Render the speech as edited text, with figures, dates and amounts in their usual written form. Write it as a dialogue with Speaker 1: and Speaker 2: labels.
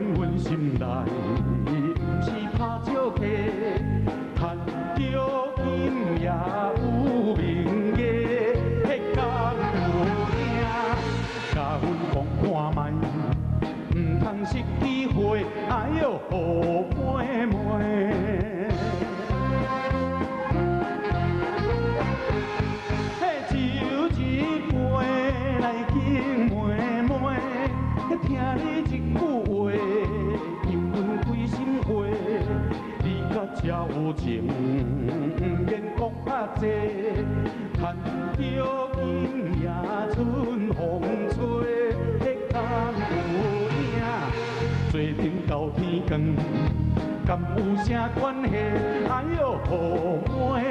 Speaker 1: 阮心内，不是拍照客，赚着金也有名额，迄天有影，甲阮讲看卖，唔通失机会，哎哟，好妹妹。 听你一句话，引阮归心话。你甲这有情，不免讲遐济。赚着金也春风吹，迄天有影，做阵到天光，敢有啥关系？哎哟，好妹